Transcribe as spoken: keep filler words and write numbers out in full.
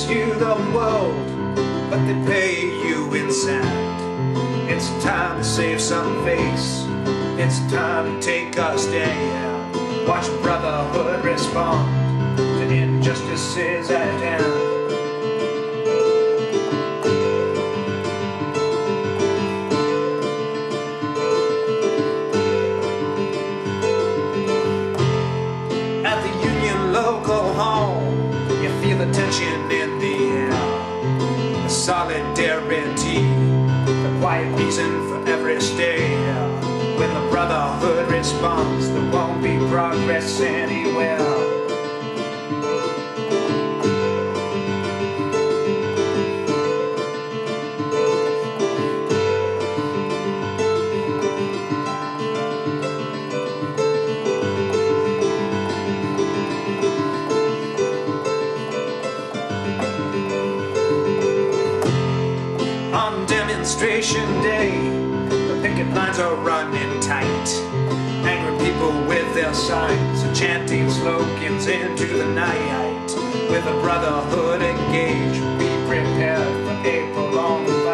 promise you the world, but they pay you in sand. It's time to save some face, it's time to take a stand. Watch brotherhood respond to injustices at hand. At the Union local home, you feel the tension in the air, the solidarity, the quiet reason for every stay. When the brotherhood responds, there won't be progress anywhere. On demonstration day, the picket lines are running tight. Angry people with their signs are chanting slogans into the night. With a brotherhood engaged, be prepared for a prolonged